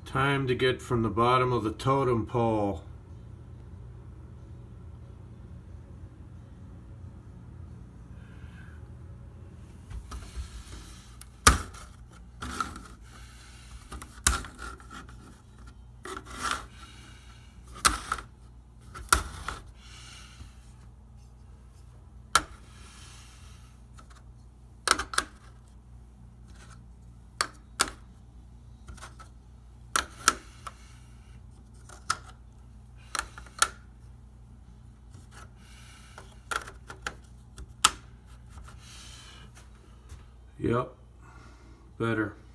Time to get from the bottom of the totem pole. Yep, better.